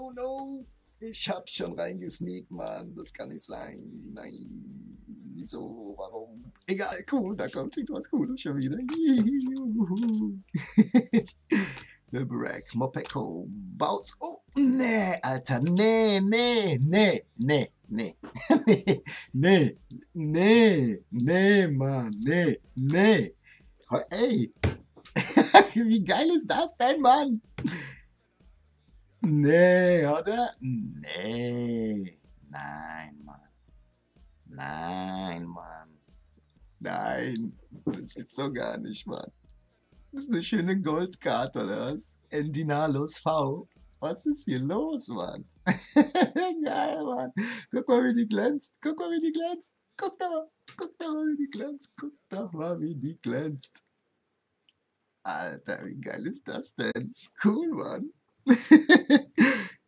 no. Ich hab schon reingesneakt, Mann. Das kann nicht sein. Nein. Wieso? Warum? Egal, cool. Da kommt irgendwas Cooles schon wieder. Juhu. Barack, Mopeko, Bautz. Oh, nee, Alter. Nee, nee, nee, nee, nee. Nee, nee, nee, Mann. Nee, nee. Oh, ey. Wie geil ist das denn, Mann? Nee, oder? Nee. Nein, Mann. Nein, Mann. Nein. Das gibt's doch gar nicht, Mann. Das ist eine schöne Goldkarte, oder was? Endinalos V. Was ist hier los, Mann? Geil, Mann. Guck mal, wie die glänzt. Guck mal, wie die glänzt. Guck doch mal. Guck doch mal, wie die glänzt. Guck doch mal, wie die glänzt. Alter, wie geil ist das denn? Cool, Mann.